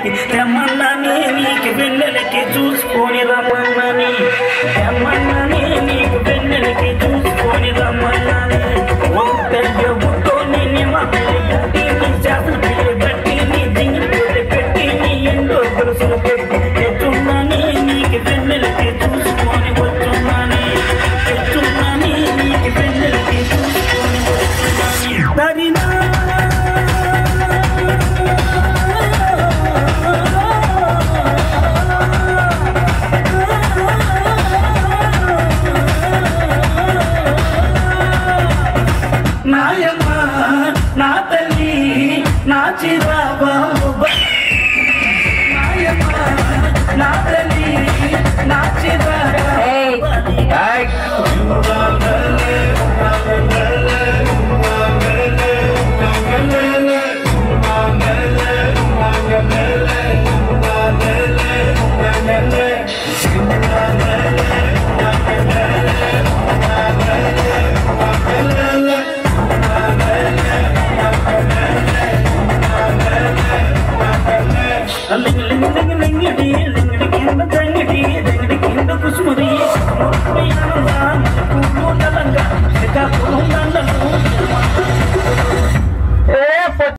తెమ్మన్నాని నీకు వెన్నెలకి చూసుకొని రమ్మన్నాని తెమ్మన్నాని నీకు వెన్నెలకి చూసుకొని రమ్మన్నాని ఒంటరితోని నీ మమ్మల్ని కట్టి నీ చేతులు పెట్టి నీ దింగిలు పెట్టి నీ ఎండో తెలుసులు పెట్టి తెచ్చున్నాని నీకు వెన్నెలకి చూసుకొని వచ్చున్నాని తెచ్చున్నాని నీకు వెన్నెలకి చూసుకొని వచ్చున్నాని దరినా నాయమ్మ నా తల్లి నా చిరాబాబు నాయమ్మ నా తల్లి నా కింద కుసుమరి